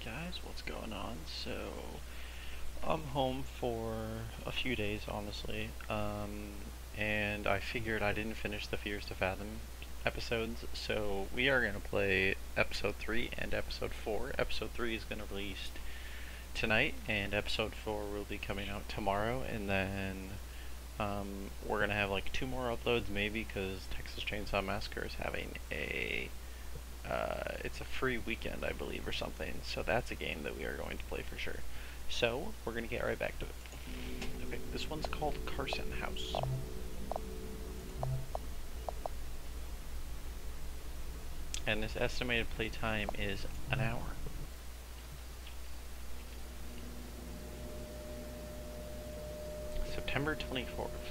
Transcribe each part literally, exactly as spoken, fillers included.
guys, what's going on? So, I'm home for a few days, honestly, um, and I figured I didn't finish the Fears to Fathom episodes, so we are going to play episode three and episode four. Episode three is going to release tonight, and episode four will be coming out tomorrow, and then um, we're going to have like two more uploads maybe, because Texas Chainsaw Massacre is having a Uh, it's a free weekend, I believe, or something. So that's a game that we are going to play for sure. So we're going to get right back to it. Okay, this one's called Carson House. And this estimated playtime is an hour. September twenty-fourth.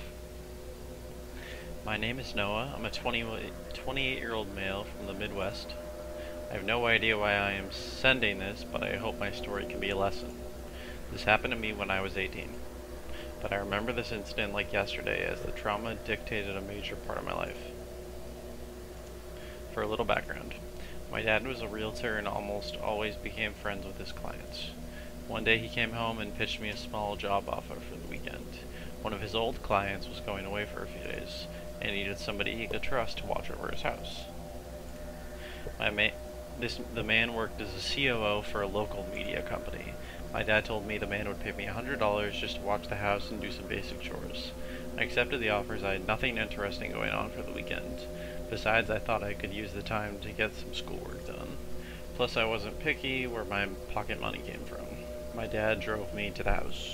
My name is Noah. I'm a twenty-eight-year-old male from the Midwest. I have no idea why I am sending this, but I hope my story can be a lesson. This happened to me when I was eighteen, but I remember this incident like yesterday, as the trauma dictated a major part of my life. For a little background, my dad was a realtor and almost always became friends with his clients. One day he came home and pitched me a small job offer for the weekend. One of his old clients was going away for a few days and needed somebody he could trust to watch over his house. My ma This, the man worked as a C O O for a local media company. My dad told me the man would pay me one hundred dollars just to watch the house and do some basic chores. I accepted the offers. I had nothing interesting going on for the weekend. Besides, I thought I could use the time to get some schoolwork done. Plus, I wasn't picky where my pocket money came from. My dad drove me to the house.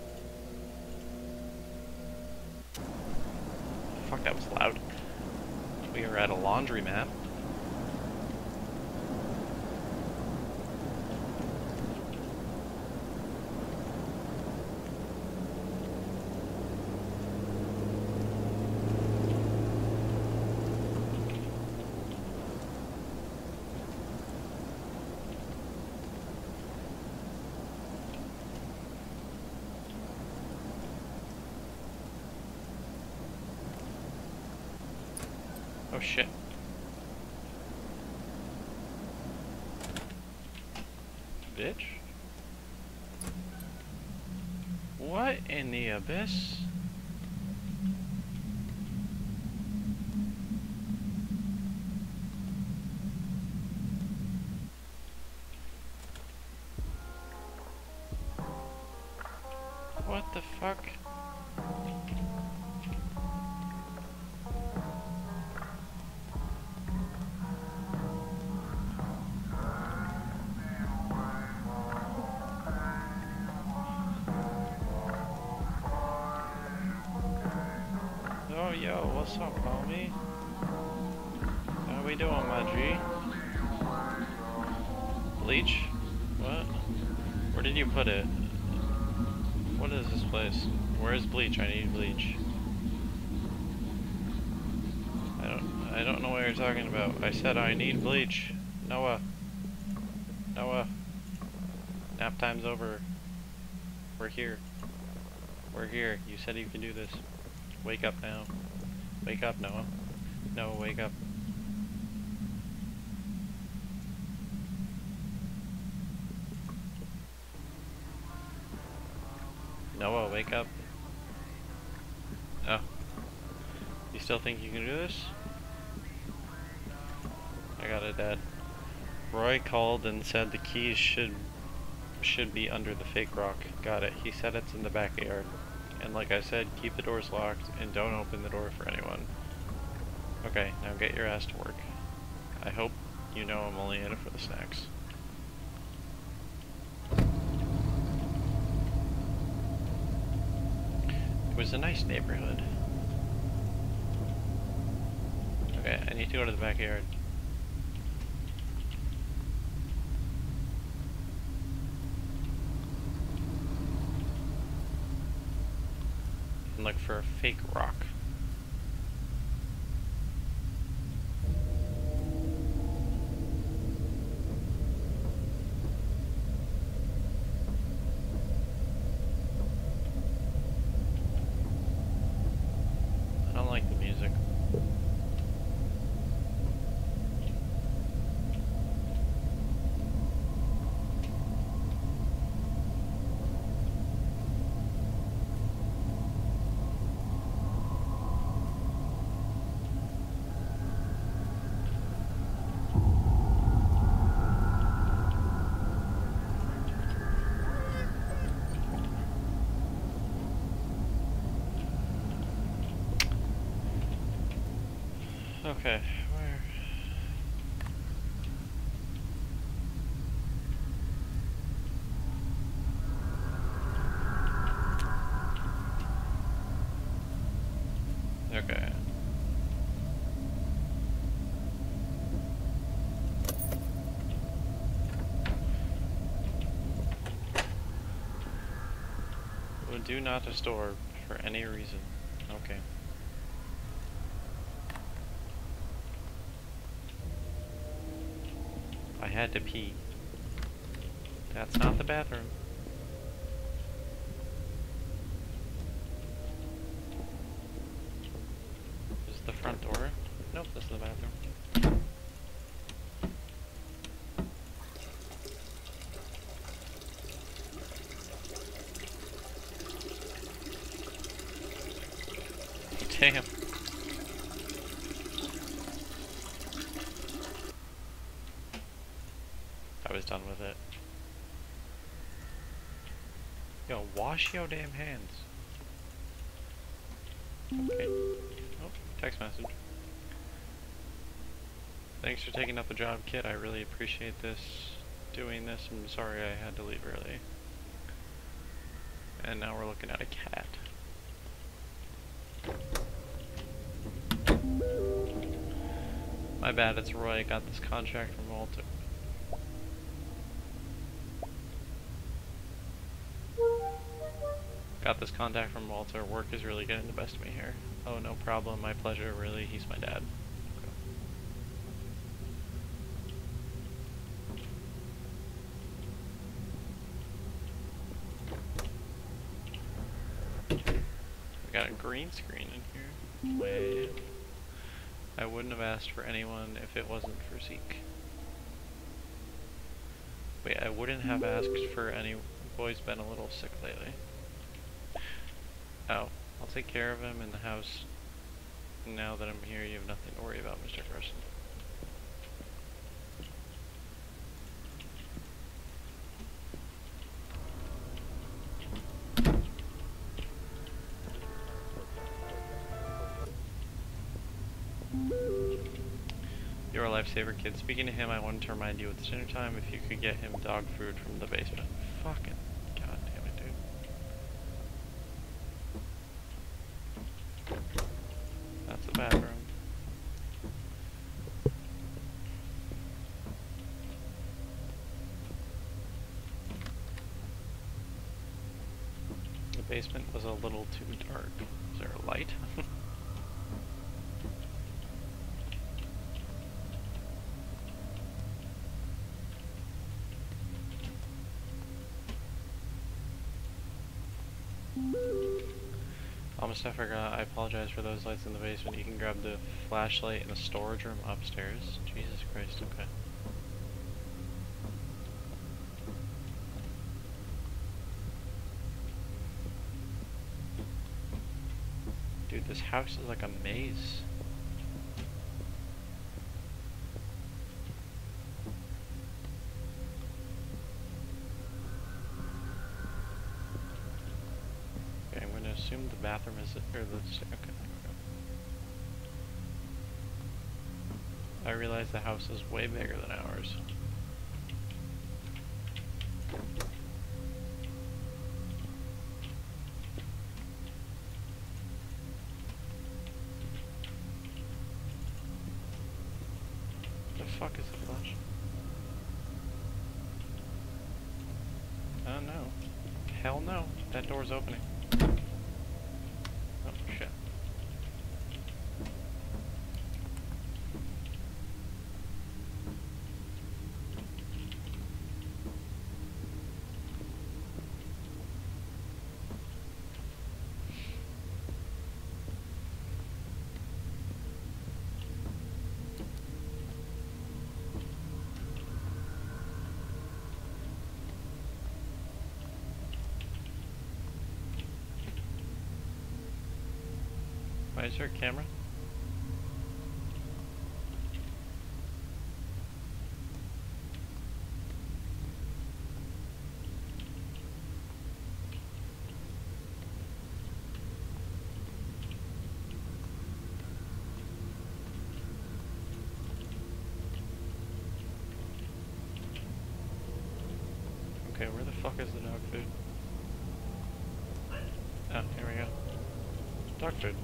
Fuck, that was loud. We are at a laundromat. Oh shit. Bitch? What in the abyss? What the fuck? Oh, yo, what's up, homie? How we doing, my G? Bleach? What? Where did you put it? What is this place? Where is bleach? I need bleach. I don't I don't know what you're talking about. I said I need bleach. Noah. Noah. Nap time's over. We're here. We're here. You said you can do this. Wake up now. Wake up, Noah. Noah, wake up. Noah, wake up. Oh. You still think you can do this? I got it, Dad. Roy called and said the keys should should be under the fake rock. Got it. He said it's in the backyard. And like I said, keep the doors locked and don't open the door for anyone. Okay, now get your ass to work. I hope you know I'm only in it for the snacks. It was a nice neighborhood. Okay, I need to go to the backyard. And look for a fake rock. I don't like the music. Okay, where? Okay. Would do not disturb for any reason. Okay. I had to pee. That's not the bathroom. This is the front door. Nope, this is the bathroom. Damn. I was done with it. Yo, wash your damn hands. Okay. Oh, text message. Thanks for taking up the job, kid. I really appreciate this. Doing this. I'm sorry I had to leave early. And now we're looking at a cat. My bad, it's Roy. I got this contract from Walter. Got this contact from Walter. Work is really getting the best of me here. Oh, no problem. My pleasure. Really, he's my dad. We got a green screen in here. Wait. I wouldn't have asked for anyone if it wasn't for Zeke. Wait, I wouldn't have asked for any. Boy's been a little sick lately. Oh, I'll take care of him in the house. Now that I'm here, you have nothing to worry about, Mister Carson. You're a lifesaver, kid. Speaking to him, I wanted to remind you at dinner time if you could get him dog food from the basement. Fucking goddamn it, dude. That's the bathroom. The basement was a little too dark. Is there a light? Almost I forgot. I apologize for those lights in the basement. You can grab the flashlight in the storage room upstairs. Jesus Christ, okay. Dude, this house is like a maze. Assume the bathroom is or the okay. I realize the house is way bigger than ours. The fuck is the flash? Oh no. Hell no. That door's opening. Oh, shit. Why is there a camera? Okay, where the fuck is the dog food? Oh, here we go. Dog food.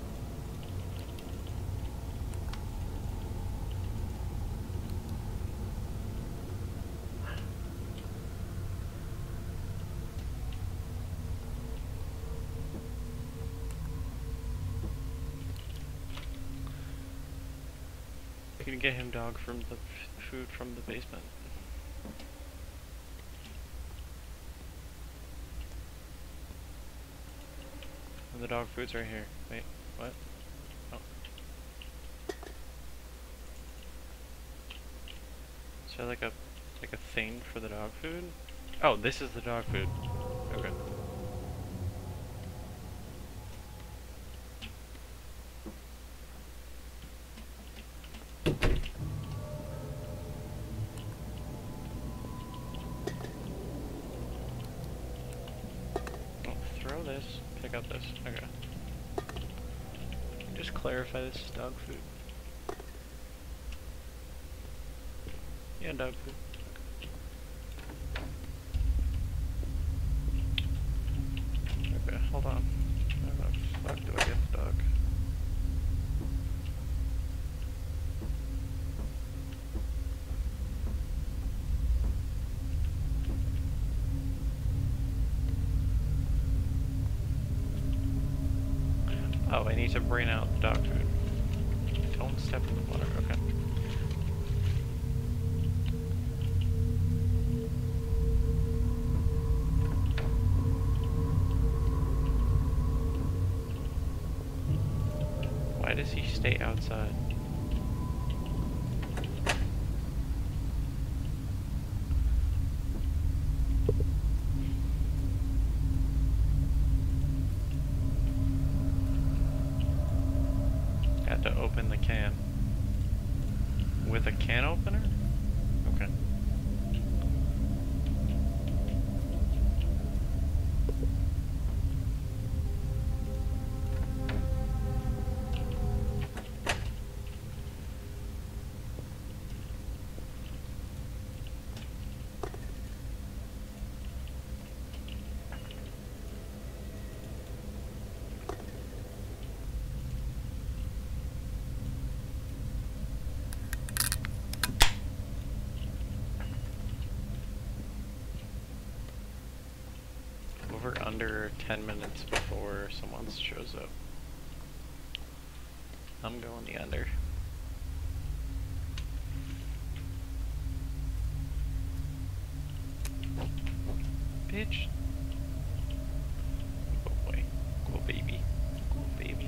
You can get him dog from the f food from the basement. And the dog food's right here. Wait, what? Oh. Is there like a like a thing for the dog food? Oh, this is the dog food. Okay. This, pick up this. Okay. Just clarify this is dog food. Yeah, dog food. Okay, hold on. How the fuck do I get the dog? Oh, I need to bring out the dog food. Don't step in the water, okay. Why does he stay outside? To open the can with a can opener? Okay. Over under ten minutes before someone shows up. I'm going the under. Bitch. Go boy. Go baby. Go baby.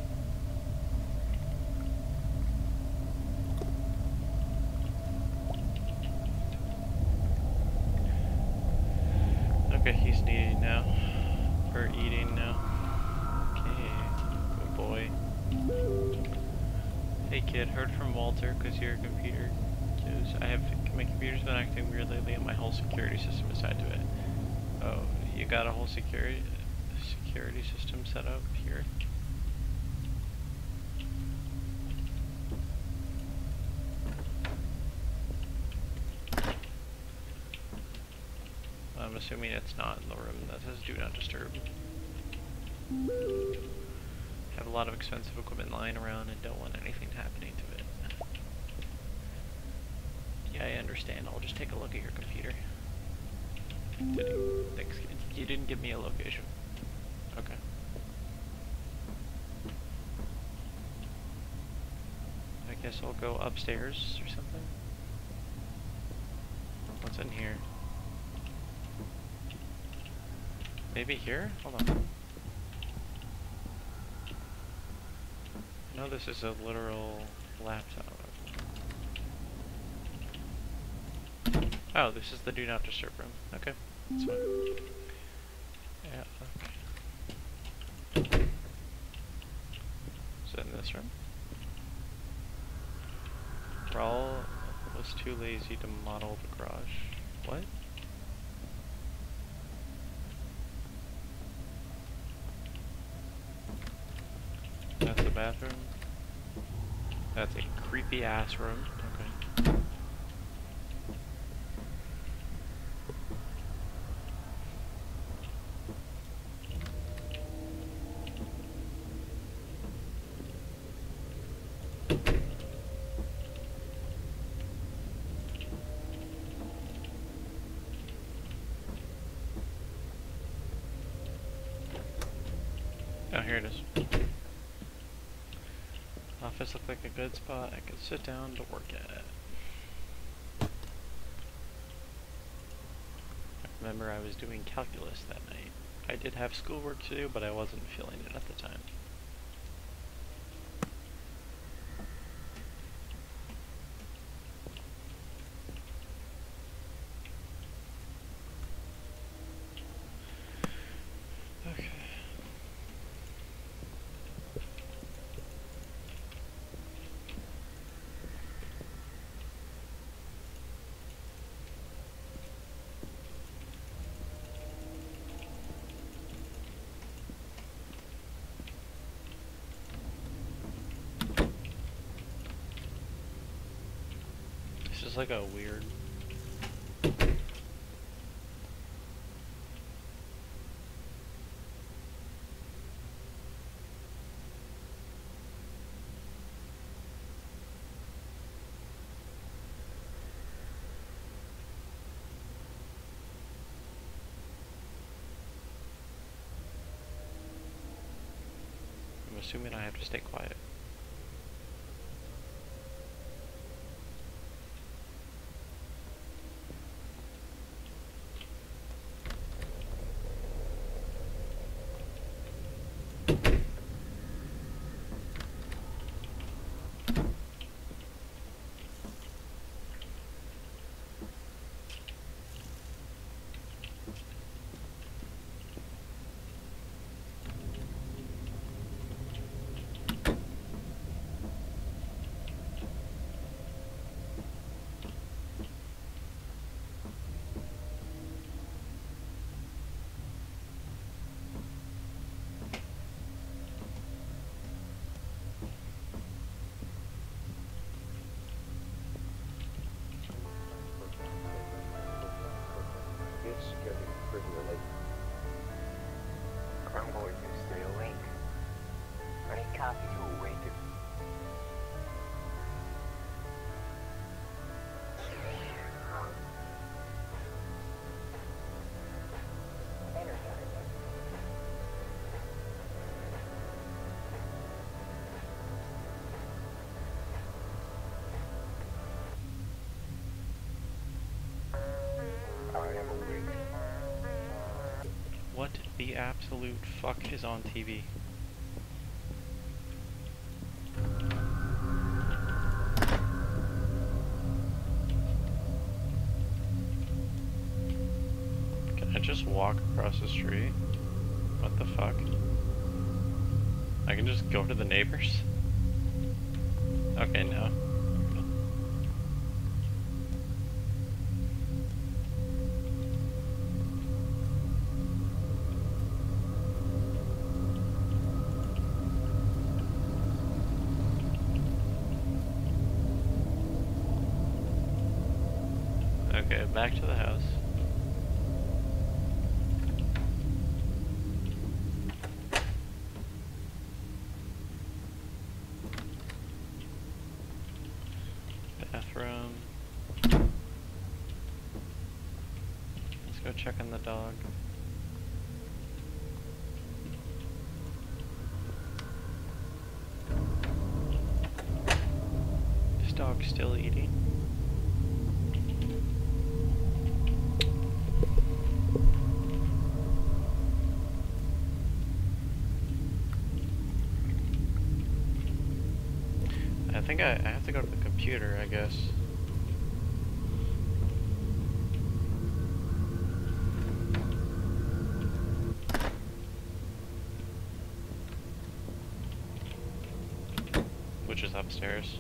Okay, he's needing now. Or eating now. Okay, good boy. Hey kid, heard from Walter because your computer is. I have my computer's been acting weird lately, and my whole security system is tied to it. Oh, you got a whole security security system set up here? I'm assuming it's not in the room that says do not disturb. Have a lot of expensive equipment lying around and don't want anything happening to it. Yeah, I understand. I'll just take a look at your computer. Did Thanks, kid. You didn't give me a location. Okay. I guess I'll go upstairs or something. What's in here? Maybe here? Hold on. No, this is a literal laptop. Oh, this is the do not disturb room. Okay, that's fine. Yeah, okay. Is it in this room? Raul was too lazy to model the garage. What? That's the bathroom. That's a creepy ass room. Okay. here it is. Office looked like a good spot I could sit down to work at. I remember I was doing calculus that night. I did have schoolwork to do, but I wasn't feeling it at the time. Okay. This is like a weird... I'm assuming I have to stay quiet. It's getting pretty late. I'm going to stay awake. I need coffee to awaken. Energizing. I am awake. What the absolute fuck is on T V? Can I just walk across the street? What the fuck? I can just go to the neighbors? Okay, no. Okay, back to the house. Bathroom. Let's go check on the dog. This dog's still eating. I think I, I have to go to the computer, I guess. Which is upstairs.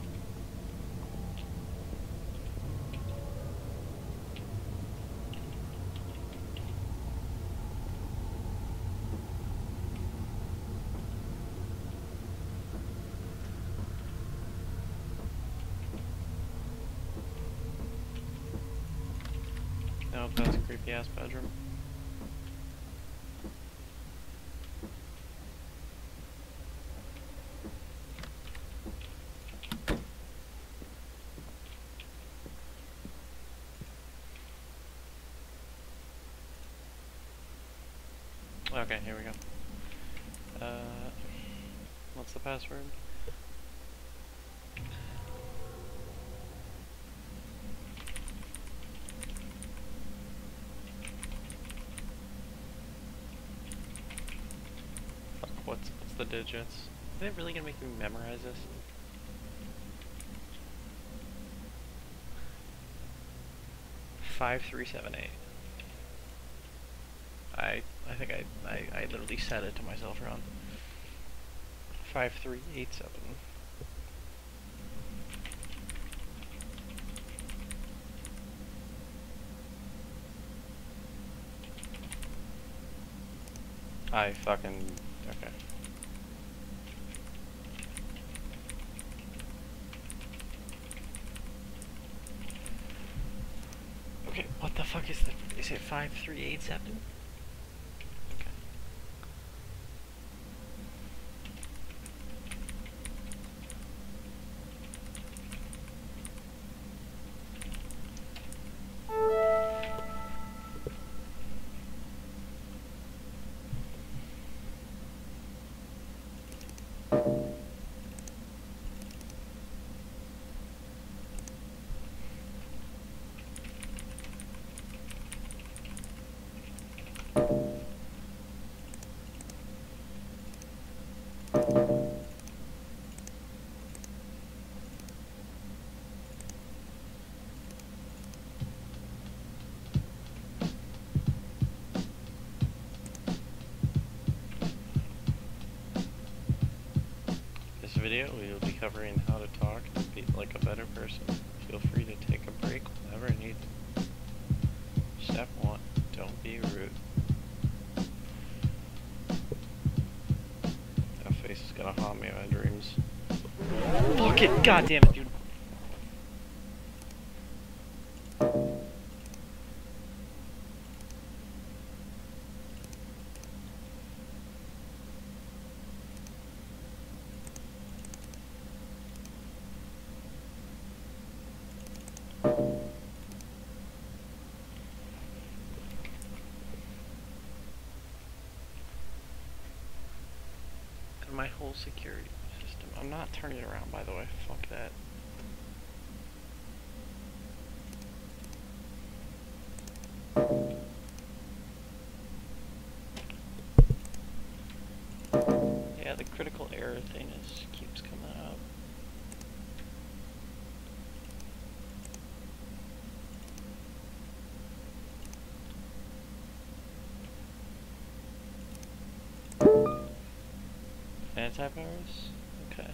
Nope, that's a creepy ass bedroom. Okay, here we go. Uh, What's the password? Fuck, what's, what's the digits? Are they really gonna make me memorize this? Five three seven eight. I I think I, I I literally said it to myself wrong. Five three eight seven. I fucking okay. Okay, what the fuck is the is it five three eight seven? Okay. This video we will be covering how to talk to be like a better person. Feel free to take a break whenever needed. Step one, don't be rude. That face is gonna haunt me in my dreams. Fuck it, god damn it, dude. My whole security system. I'm not turning it around, by the way. Fuck that. Yeah, the critical error thing is keeps coming up. Antivirus? Okay.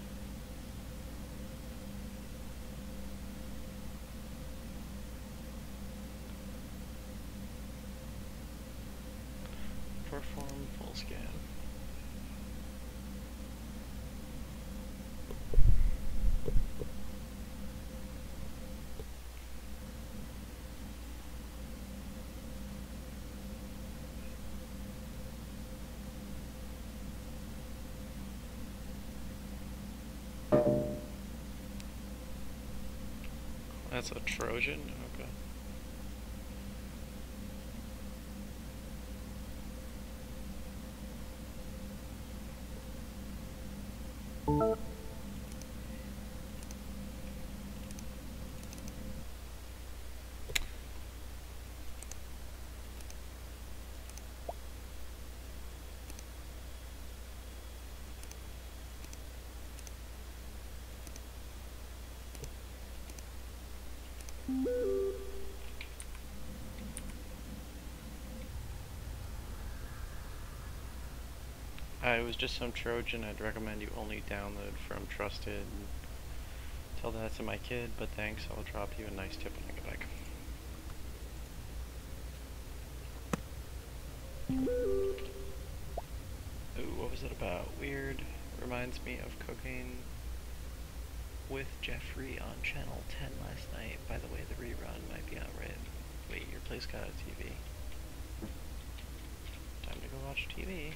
Perform full scan. That's a Trojan? Okay. Uh, it was just some Trojan. I'd recommend you only download from trusted. Tell that to my kid, but thanks. I'll drop you a nice tip when I get back. Ooh, what was it about? Weird. Reminds me of cooking with Jeffrey on Channel ten last night. By the way, the rerun might be on right. Wait, your place got a T V. Time to go watch T V.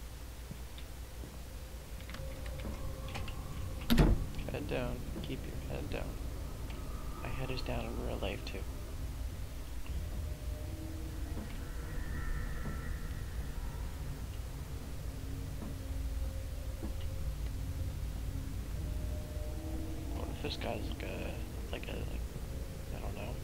Head down. Keep your head down. My head is down in real life too. this guy's like a, like a, like, I don't know.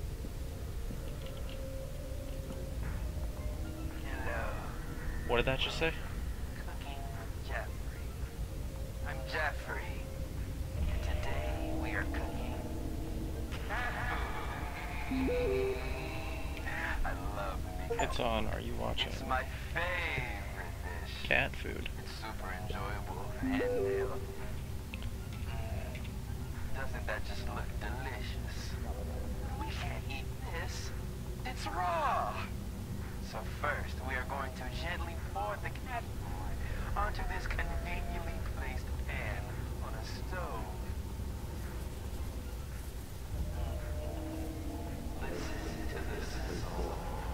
Hello. What did that just say? Cooking with Jeffrey. I'm Jeffrey. And today we are cooking cat food. I love me. It's on. Are you watching? It's my favorite dish. Cat food. It's super enjoyable and healthy. Mm, doesn't that just look delicious? We can't eat this. It's raw. So first, we are going to gently pour the cat food onto this conveniently placed pan on a stove. Listen to the sizzle.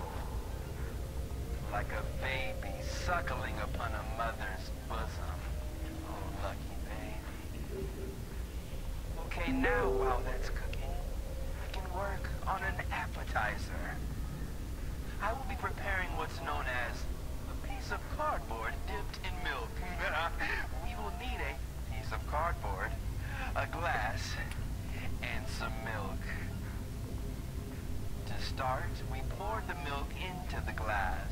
Like a baby suckling upon a mother's bosom. Oh, lucky baby. Okay, now while that's cooking, we can work on an appetizer. I will be preparing what's known as a piece of cardboard dipped in milk. We will need a piece of cardboard, a glass, and some milk. To start, we pour the milk into the glass.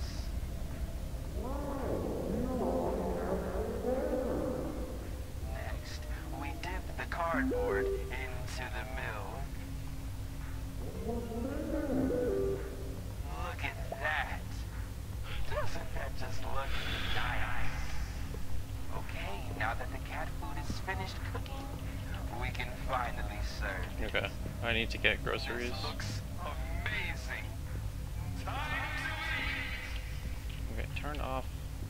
Next, we dip the cardboard into the milk. Look at that. Doesn't that just look nice? Okay, now that the cat food is finished cooking, we can finally serve it. Okay. I need to get groceries. This looks amazing. Time to eat. Okay, turn off.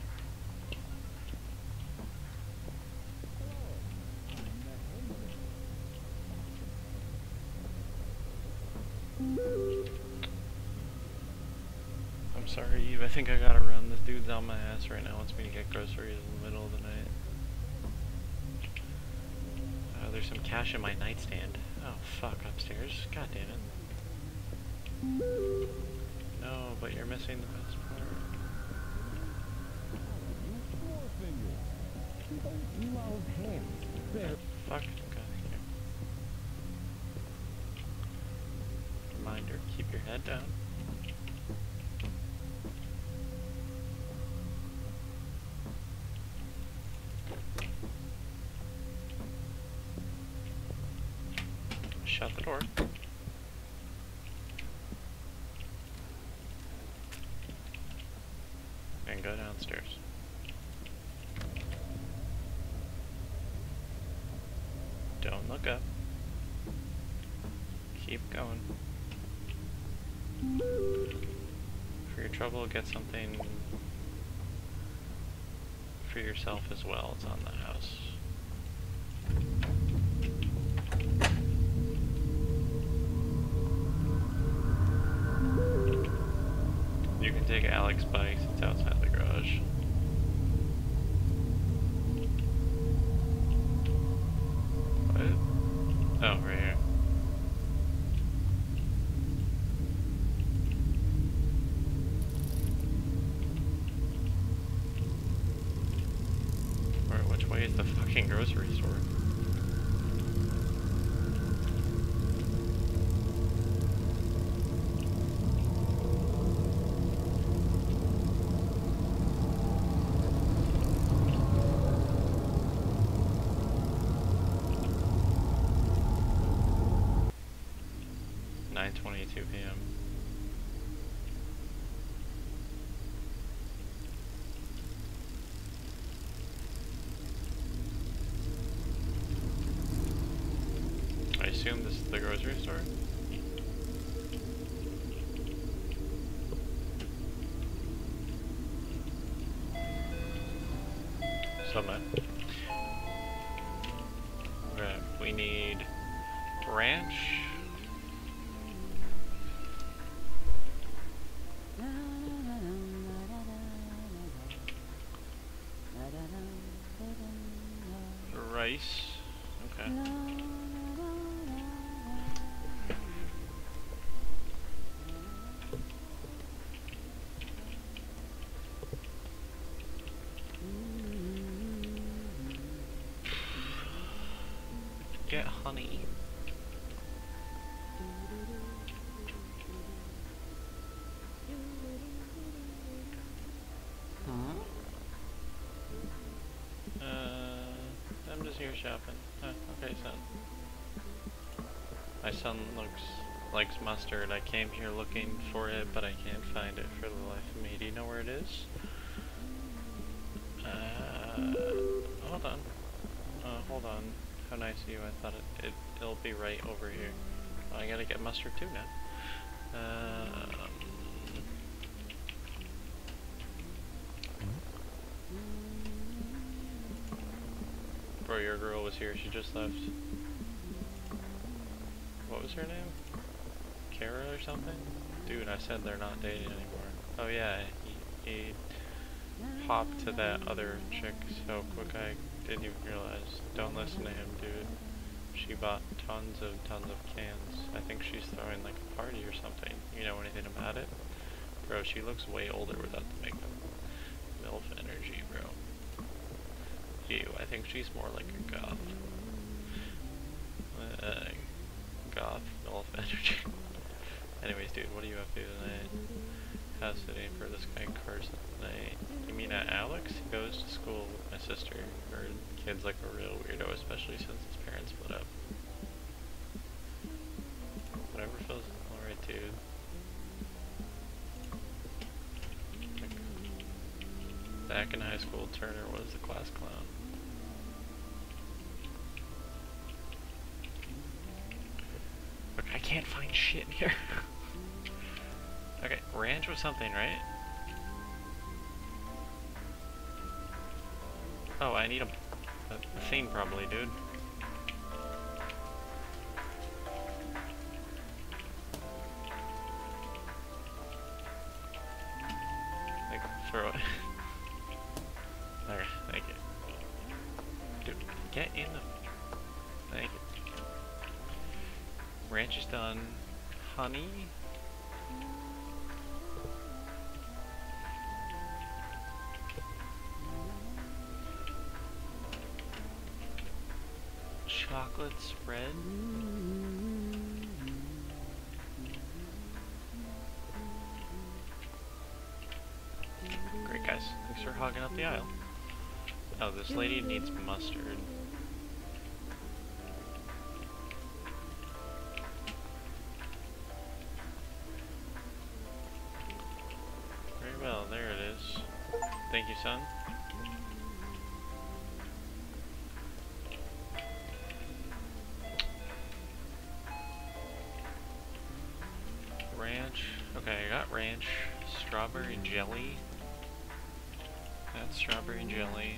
I'm sorry, Eve. I think I gotta run. This dude's on my ass right now. Wants me to get groceries in the middle of the night. Uh, there's some cash in my nightstand. Oh, fuck, upstairs. God damn it. No, but you're missing the best part. Fuck, God, here. Reminder, keep your head down. Shut the door. And go downstairs. Don't look up. Keep going. For your trouble, get something for yourself as well. It's on the house. You can take Alex's bike, it's outside the garage. What? Oh, right here. Alright, which way is the fucking grocery store? nine twenty-two p m I assume this is the grocery store? Somewhere. Okay, we need ranch. Rice. Okay. Get honey. You're shopping. Huh, okay, son. My son looks likes mustard. I came here looking for it, but I can't find it for the life of me. Do you know where it is? Uh, hold on. Uh, hold on. How nice of you. I thought it, it, it'll be right over here. Oh, I gotta get mustard too now. Um, bro, your girl was here. She just left. What was her name? Kara or something? Dude, I said they're not dating anymore. Oh yeah, he, he hopped to that other chick so quick I didn't even realize. Don't listen to him, dude. She bought tons of tons of cans. I think she's throwing like a party or something. You know anything about it? Bro, she looks way older without the makeup. MILF energy, bro. Ew, I think she's more like a goth. Uh, goth MILF energy. Anyways, dude, what are you up to tonight? House sitting for this guy Carson tonight. You mean at Alex? He goes to school with my sister. Her kid's like a real weirdo, especially since his parents split up. Whatever feels alright, dude. Like, back in high school, Turner was the class clown. Look, I can't find shit in here. Okay, ranch was something, right? Oh, I need a, a, a thing probably, dude. Like, throw it. Alright, thank you. Dude, get in the... Thank you. Ranch is done. Honey? Chocolate spread? Great, guys. Thanks for hogging up the aisle. Oh, this lady needs mustard. Very well, there it is. Thank you, son. Ranch. Okay, I got ranch. Strawberry jelly. That's strawberry jelly.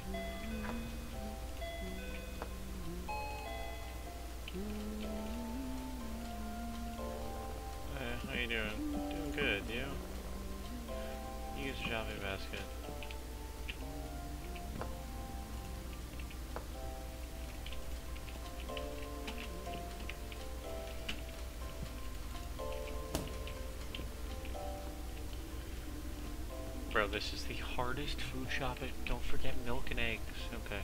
Hey, how you doing? Doing good, you? Use a shopping basket. Bro, this is the hardest food shopping. Don't forget milk and eggs. Okay.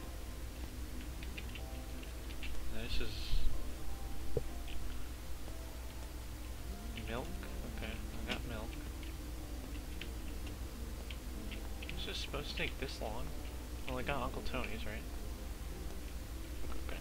This is... milk? Okay, I got milk. This is supposed to take this long? Well, I got Uncle Tony's, right? Okay.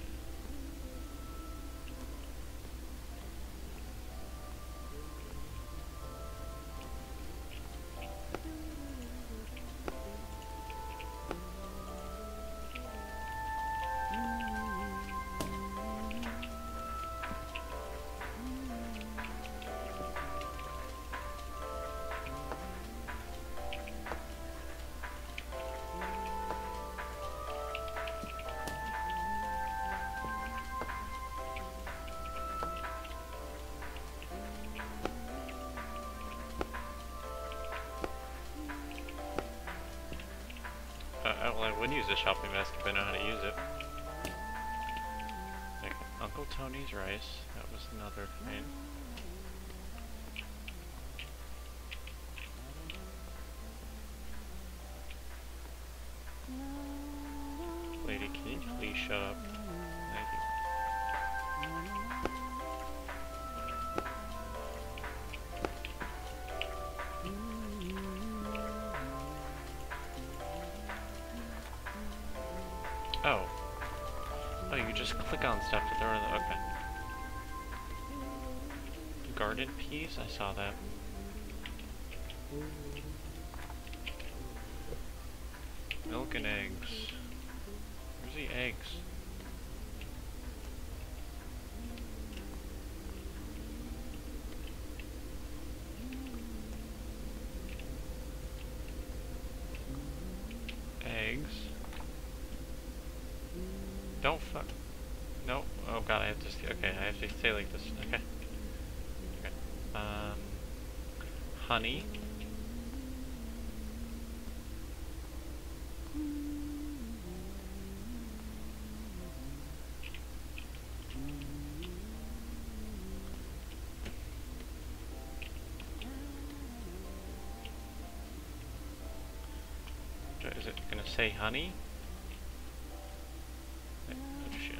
Well, I would use a shopping basket if I know how to use it. Like Uncle Tony's rice, that was another thing. Lady, can you please shut up? Thank you. Oh. Oh, you just click on stuff to throw it. Okay. Garden peas? I saw that. Milk and eggs. Where's the eggs? Eggs. Don't fuck. No. Oh god, I have to stay. Okay, I have to stay like this. Okay. Okay. Um. Honey. Is it gonna say honey? Oh shit.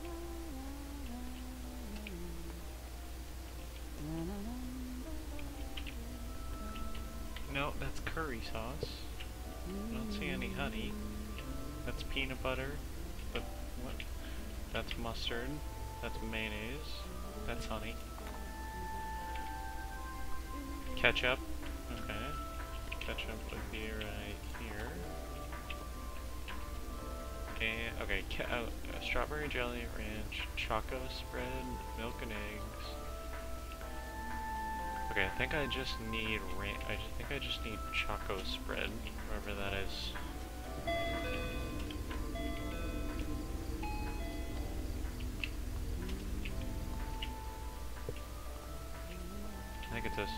No, that's curry sauce. I don't see any honey. That's peanut butter. But what? That's mustard. That's mayonnaise. That's honey. Ketchup. Okay. Ketchup would be right here. And, okay, ca uh, uh, strawberry jelly, ranch, choco spread, milk and eggs. Okay, I think I just need ran I just think I just need choco spread, wherever that is. I think it's this.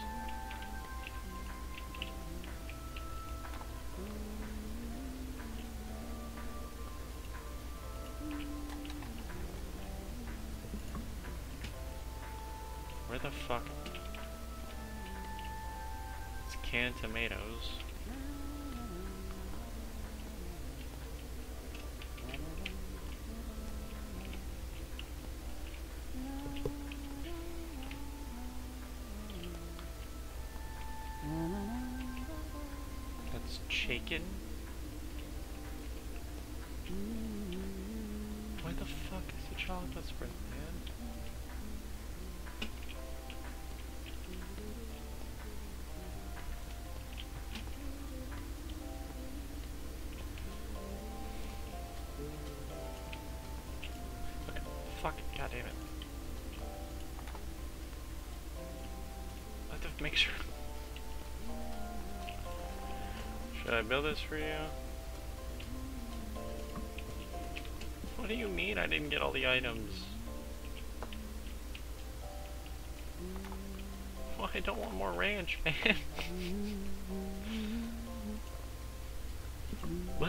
Where the fuck? It's canned tomatoes. That's chicken? Where the fuck is the chocolate spread, man? Fuck, god damn it. I have to make sure. Should I build this for you? What do you mean I didn't get all the items? Well, I don't want more ranch, man. What?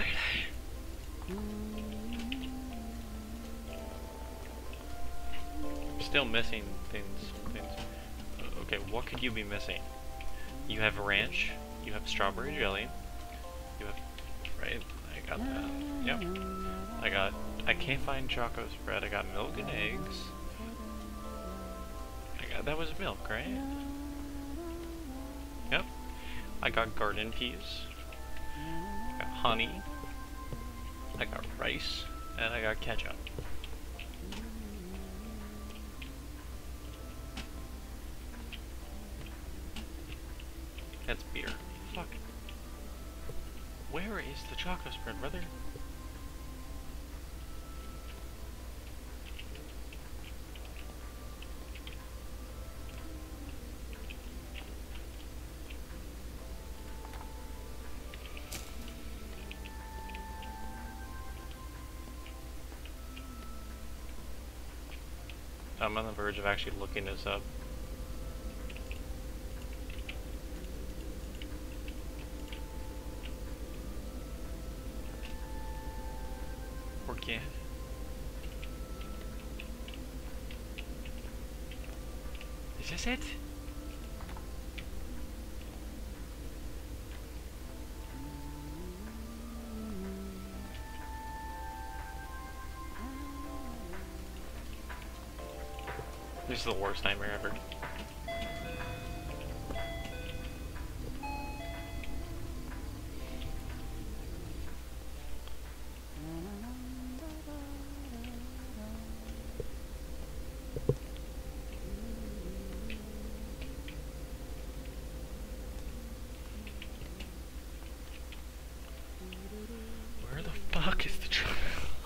Still missing things. Things. Uh, okay, what could you be missing? You have ranch. You have strawberry jelly. You have, right? I got that. Yep. I got. I can't find choco spread. I got milk and eggs. I got. That was milk, right? Yep. I got garden peas. I got honey. I got rice, and I got ketchup. That's beer. Fuck. Where is the chocolate spread, brother? I'm on the verge of actually looking this up. Organic. Is this it? This is the worst nightmare ever. fuck is the truck?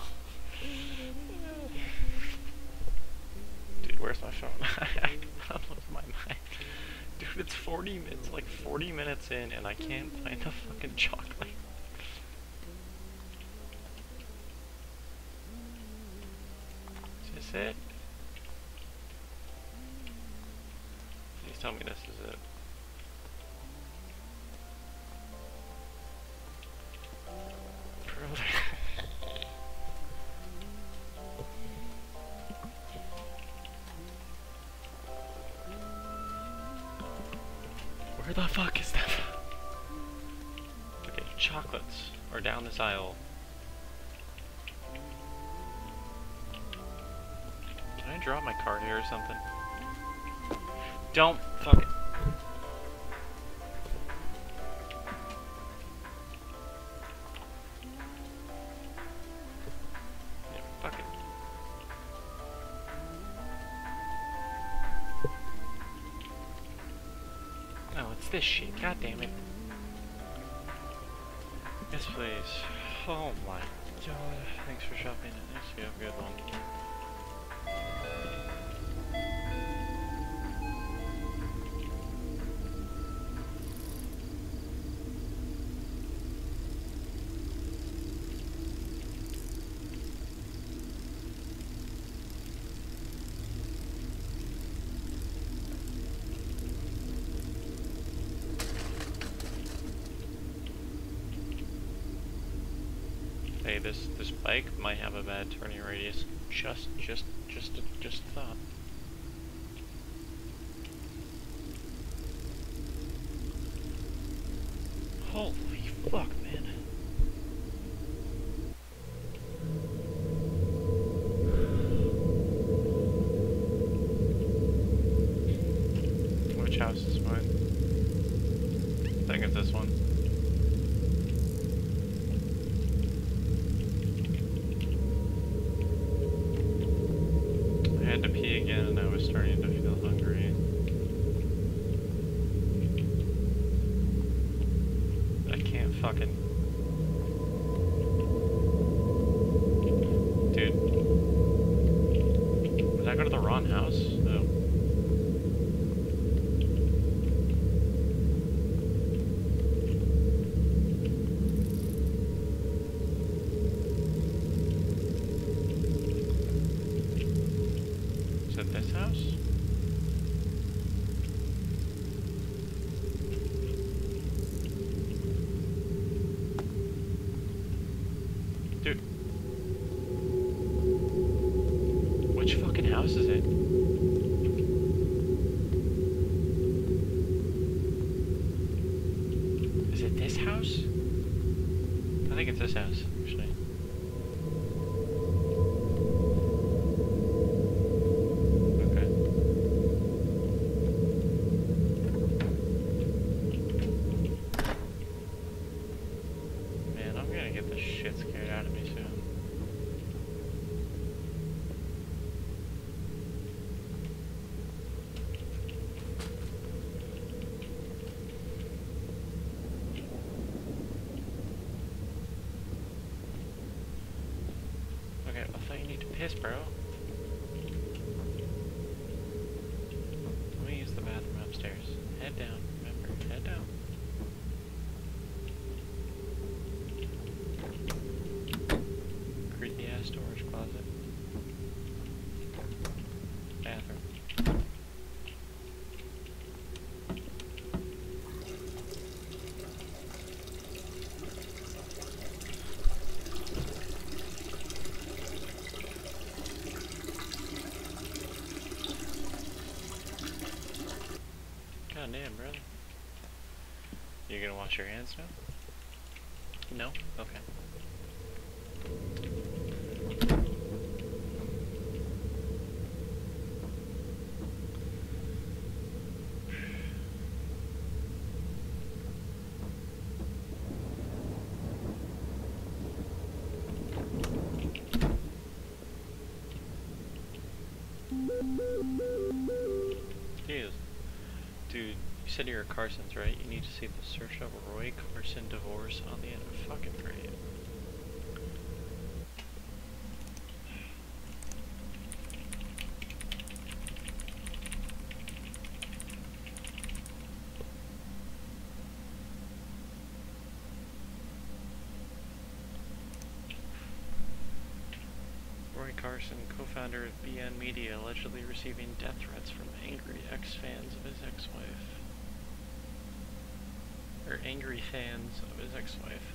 Dude, where's my phone? I'm losing my mind. Dude, it's forty minutes, like forty minutes in, and I can't find the fucking chocolate. Is this it? Please tell me this is it. Brother. Where the fuck is that? Okay, chocolates are down this aisle. Can I draw my card here or something? Don't fuck it. Yeah, fuck it. No, it's this shit. God damn it. Yes, please. Oh my god. Thanks for shopping. Thanks. You have a good one. Hey, this this bike might have a bad turning radius. Just, just, just, just a thought. Holy fuck, man! Which house is mine? I think it's this one. I had to pee again and I was starting to feel hungry. I can't fucking... Dude. Did I go to the wrong house? No. Is it this house? Dude. Which fucking house is it? Is it this house? I think it's this house, actually. Get the shit scared out of me soon. Okay, I thought you need to piss, bro. Let me use the bathroom upstairs. Head down, remember, head down. Creepy ass storage closet. Bathroom. God damn, brother. You gonna wash your hands now? No? Okay. Jeez. Dude, you said you're a Carson's, right? You need to see the search of Roy Carson divorce on the end. Fucking great. Roy Carson, co-founder of B N Media, allegedly receiving death threats from angry ex-fans of his ex-wife. Or angry fans of his ex-wife.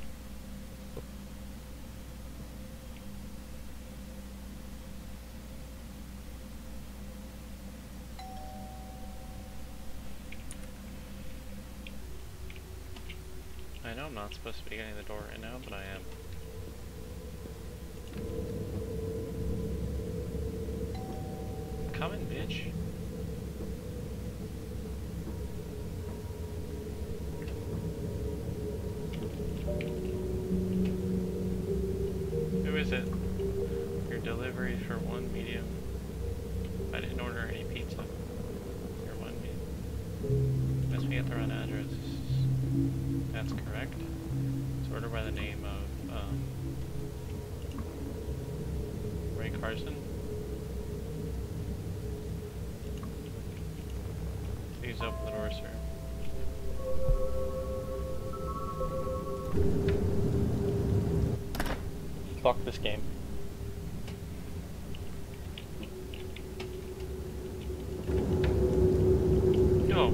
I know I'm not supposed to be getting the door right now, but I am. Come in, bitch. Who is it? Your delivery for one medium. I didn't order any pizza. Your one medium. Must be at the wrong address. That's correct. It's ordered by the name of um, Ray Carson. Please open the door, sir. Fuck this game. No.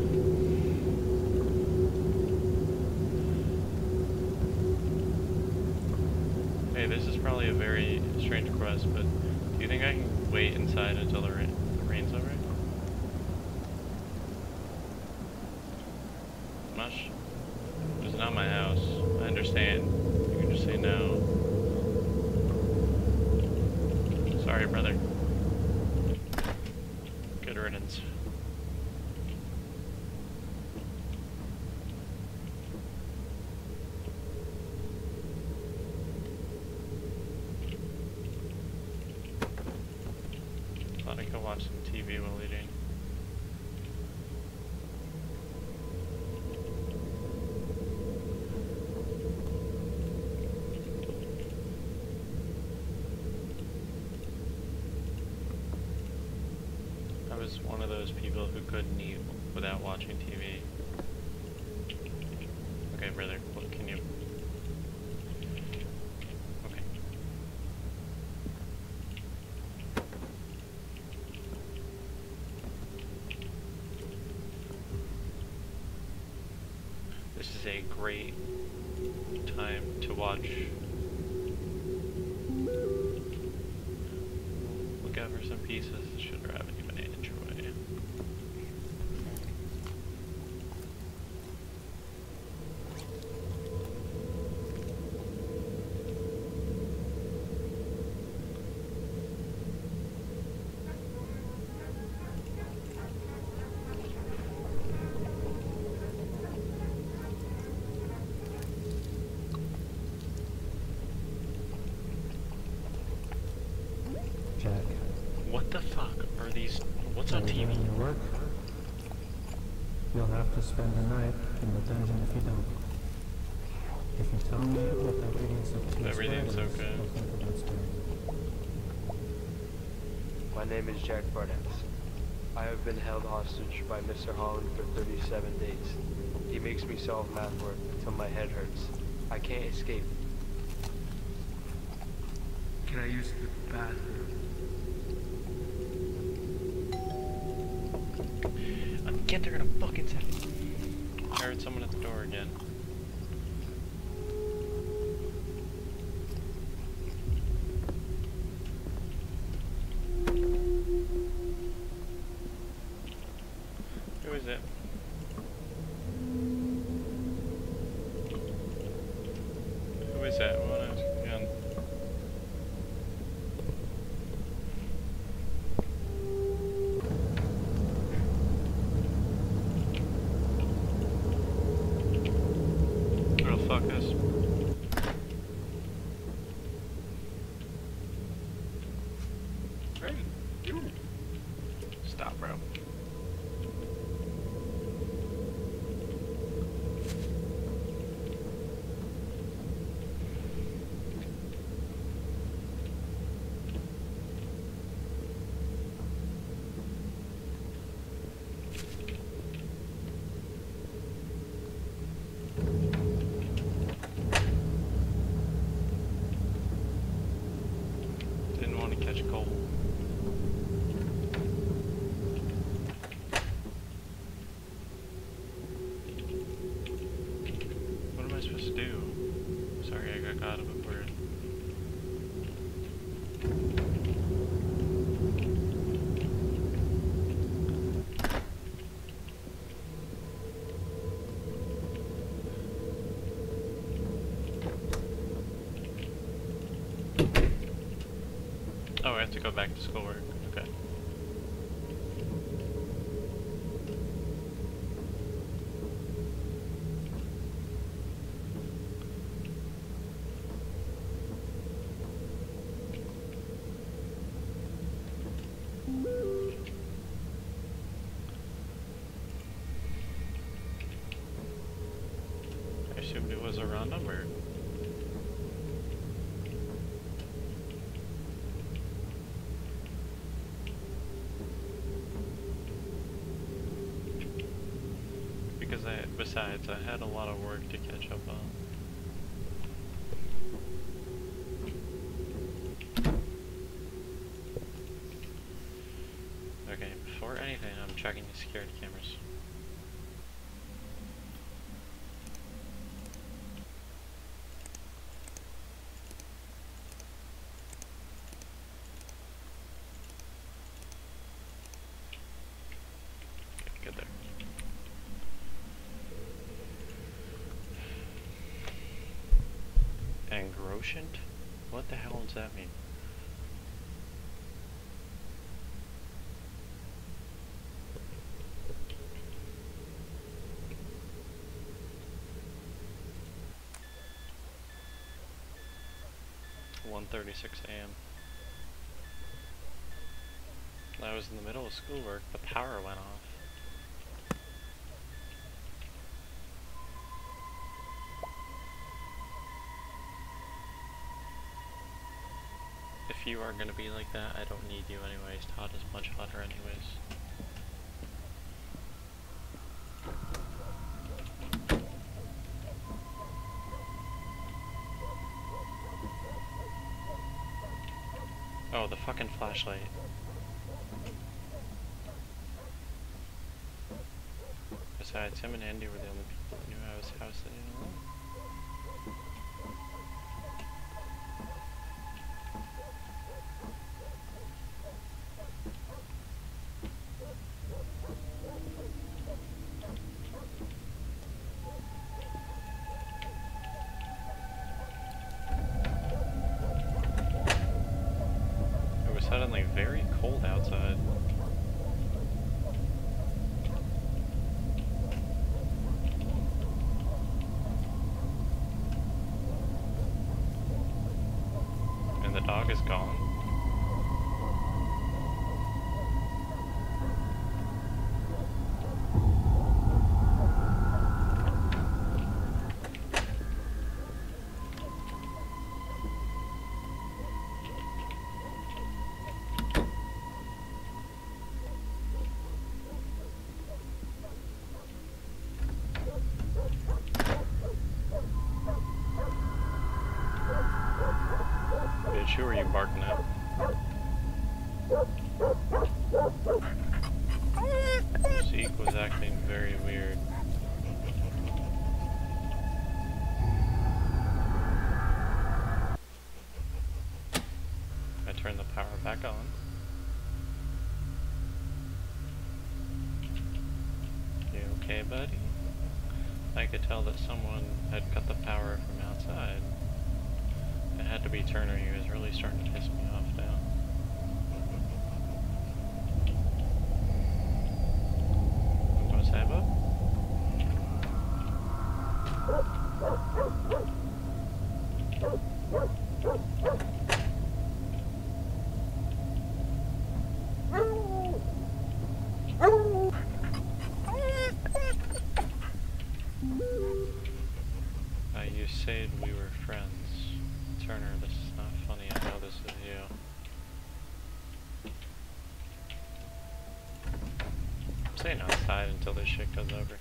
Hey, this is probably a very strange request, but do you think I can wait inside until the, rain, the rain's over? Much? It's not my house. I understand. You can just say no. Sorry, brother. Good riddance. Thought I could watch some T V while eating. I was one of those people who couldn't eat without watching T V. Okay, brother, what can you... Okay. This is a great time to watch. Look out for some pieces that should have even an inch away. Jack. What the fuck are these? What's on T V? When you work, you'll have to spend the night in the dungeon if you don't. If you tell me what that reading's up to, Everything's okay. I'll think about sparing. My name is Jack Barnett. I have been held hostage by Mister Holland for thirty-seven days. He makes me solve math work until my head hurts. I can't escape. Can I use the bathroom? Get there in a fucking second. I heard someone at the door again. Who is it? Who is that? I want to ask again. Oh, fuck this. Great. Stop, bro. catch cold. What am I supposed to do? Sorry, I got caught up a word. Oh, I have to go back to schoolwork. Okay. I assumed it was a round number. Because I, besides, I had a lot of work to catch up on. Okay, before anything, I'm checking the security cameras. Okay, good there. Angrosient? What the hell does that mean? one thirty-six A M I was in the middle of schoolwork, the power went off. If you are gonna be like that, I don't need you anyways. Todd is much hotter anyways. Oh, the fucking flashlight. Besides, him and Andy were the only people that knew I was house sitting alone. It was suddenly very cold outside. And the dog is gone. Bitch, who are you barking at? Zeke was acting very weird. I turned the power back on. You okay, buddy? I could tell that someone had cut the power from outside. It had to be Turner. He was really starting to piss me off now. What do you want to say, bud? Uh, you said we were friends. Turner, this is not funny. I know this is you. I'm staying outside until this shit goes over.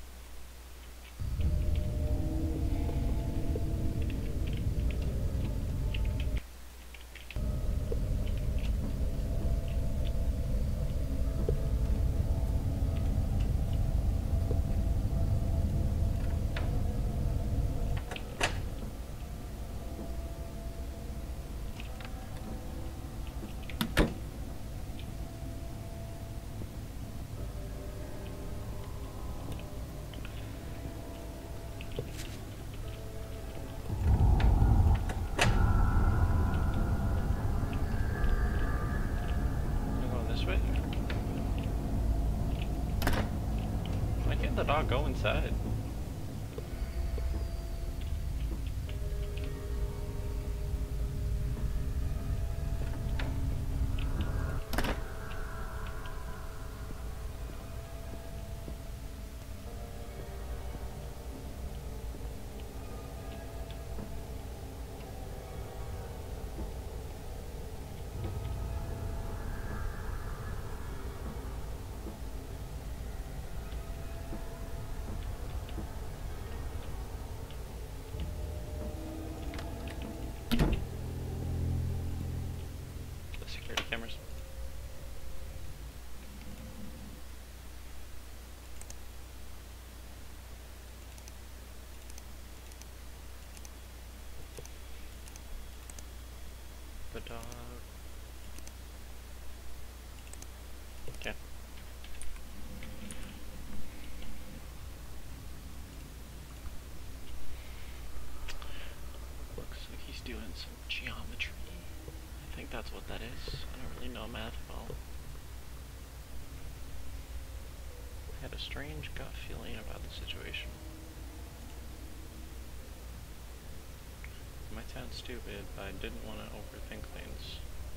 the dog go inside? Security cameras. The dog. Okay. Looks like he's doing some geometry. I think that's what that is. I don't really know math well. I had a strange gut feeling about the situation. It might sound stupid, but I didn't want to overthink things.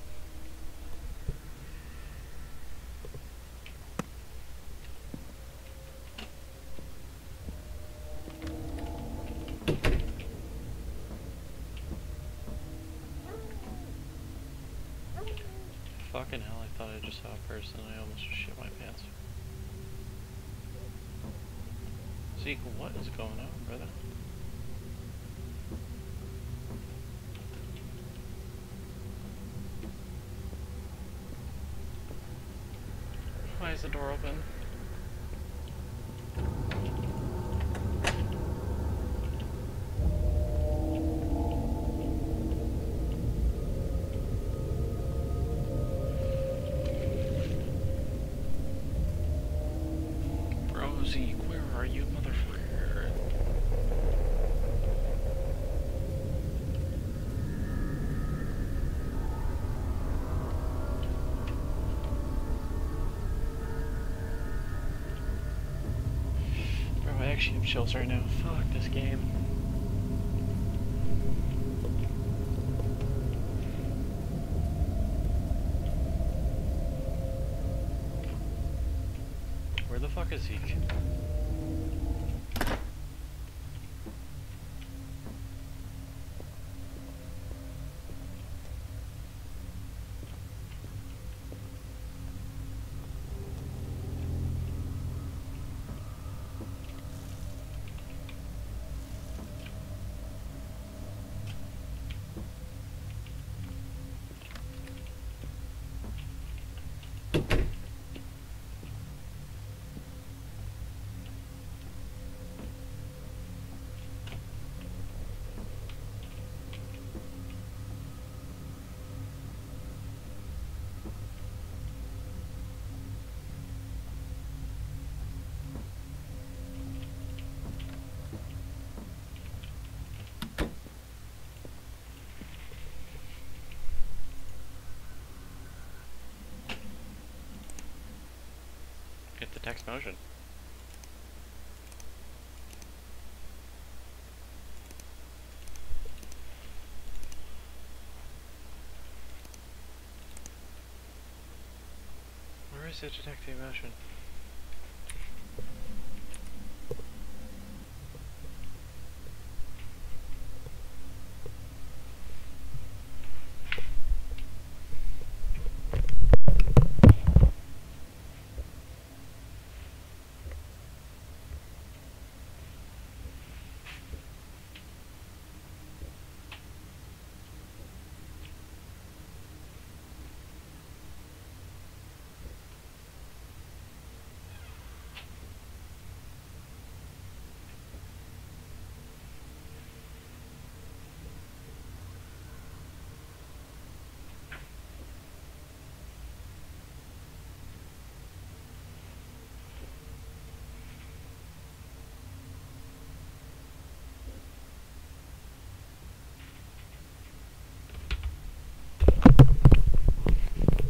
Fucking hell, I thought I just saw a person and I almost just shit my pants. Zeke, what is going on, brother? Why is the door open? Zeke, where are you, motherfucker? Bro, I actually have chills right now. Fuck this game. Where the fuck is Zeke? Hit the text motion. Where is it detecting motion?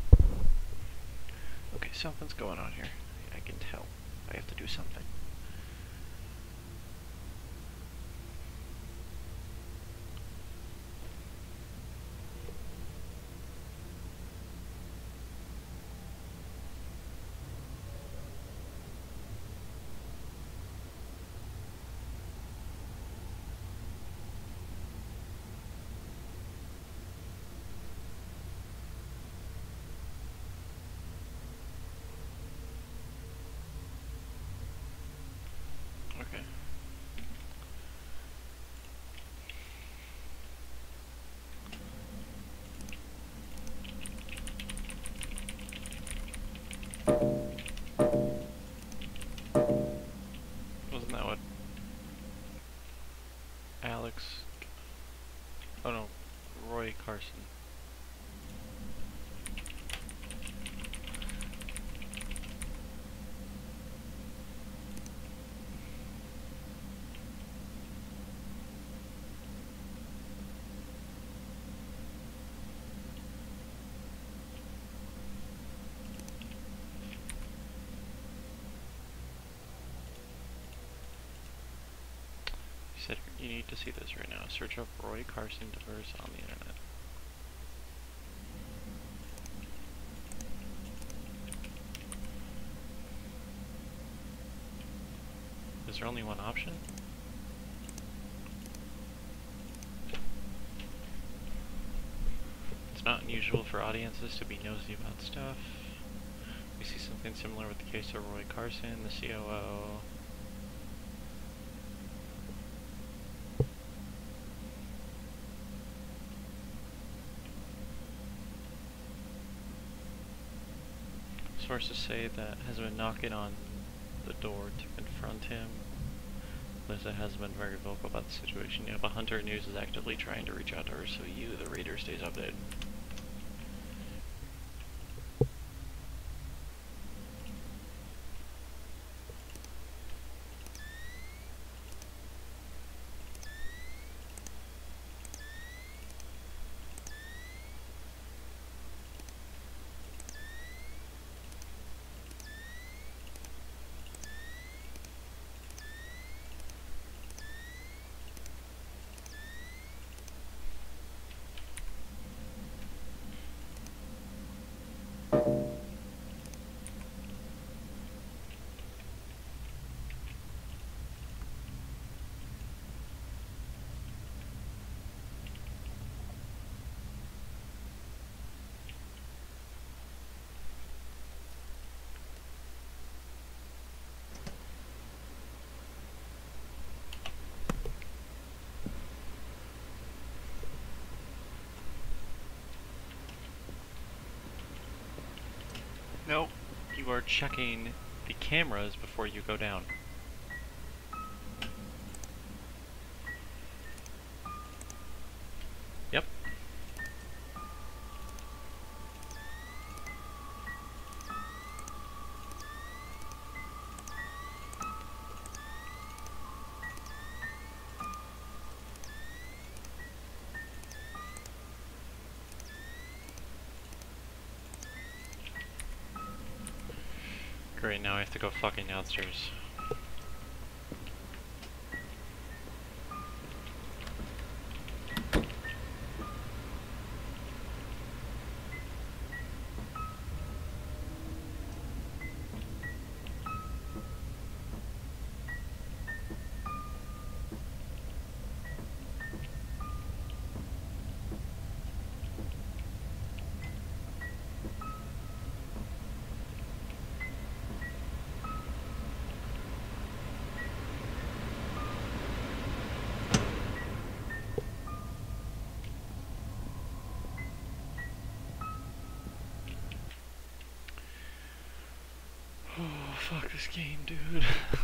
Something's going on here. I can tell. I have to do something. Oh no, Roy Carson. Said you need to see this right now. Search up Roy Carson Diverse on the internet. Is there only one option? It's not unusual for audiences to be nosy about stuff. We see something similar with the case of Roy Carson, the C O O. Sources say that has been knocking on the door to confront him. Lisa has been very vocal about the situation. Yeah, but Hunter News is actively trying to reach out to her, so you, the reader, stays updated. No, you are checking the cameras before you go down. Yep. Great, now I have to go fucking downstairs. Oh, fuck this game, dude.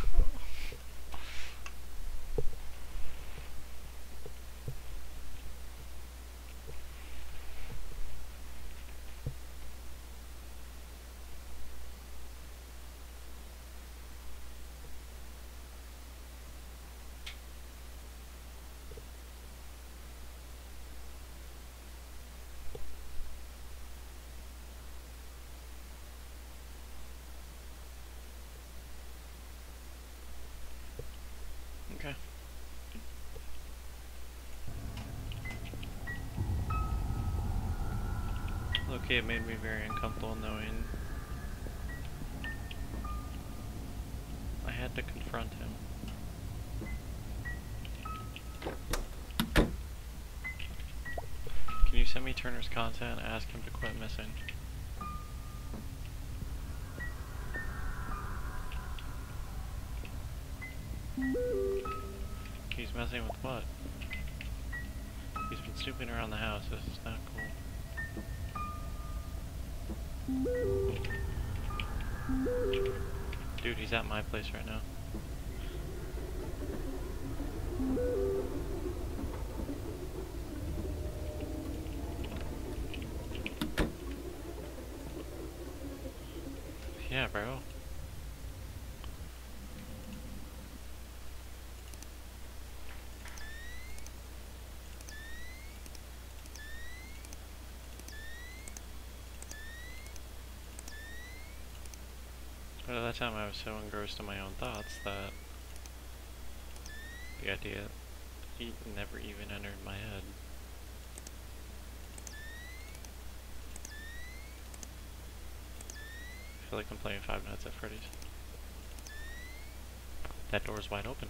Okay. Okay, it made me very uncomfortable knowing I had to confront him. Can you send me Turner's content and ask him to quit missing? He's messing with what? He's been snooping around the house. This is not cool. Dude, he's at my place right now. Yeah, bro. But at that time I was so engrossed in my own thoughts that the idea it never even entered my head. I feel like I'm playing Five Nights at Freddy's. That door's wide open.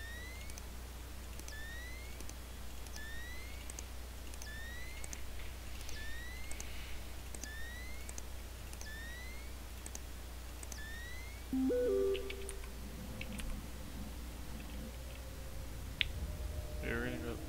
You're gonna go.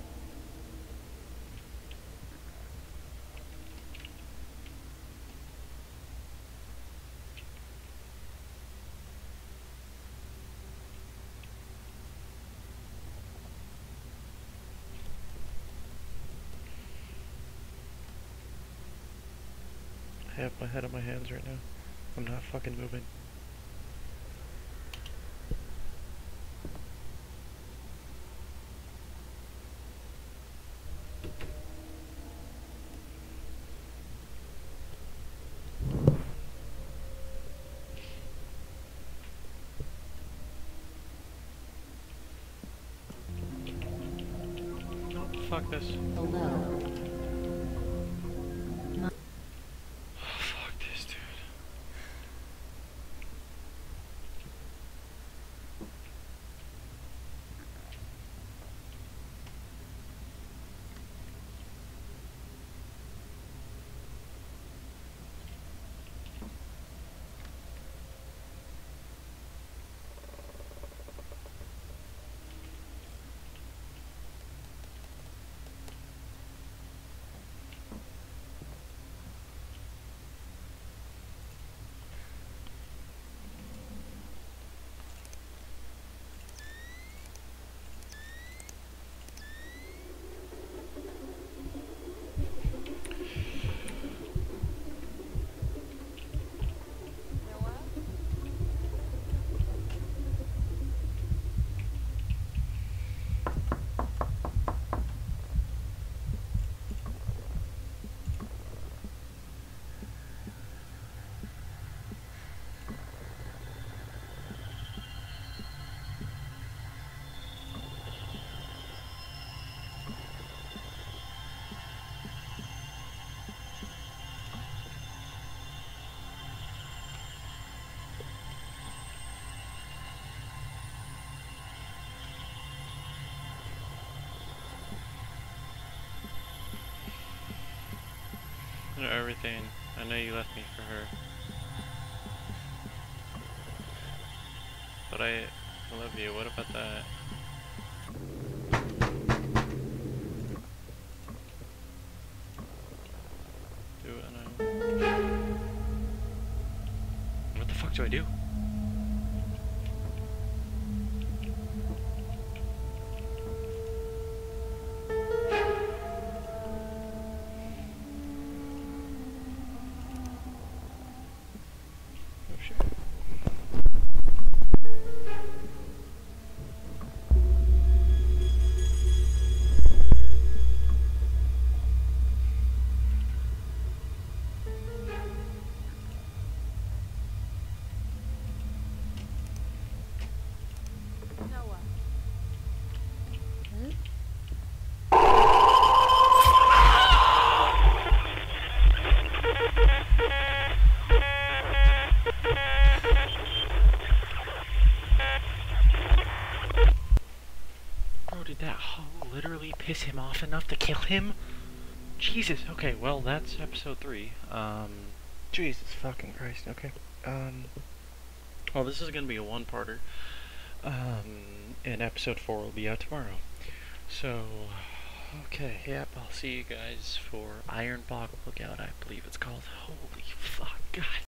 I have my head in my hands right now. I'm not fucking moving. Nope, fuck this. Hello. Fuck this, dude. You know, everything. I know you left me for her. But I love you. What about that? Do it and I... What the fuck do I do? Did that hole literally piss him off enough to kill him? Jesus. Okay, well, that's episode three. Um, Jesus fucking Christ. Okay. Um, well, this is gonna be a one-parter. Um, and episode four will be out tomorrow. So, okay, yep, I'll see you guys for Iron Bog Lookout, I believe it's called. Holy fuck, God.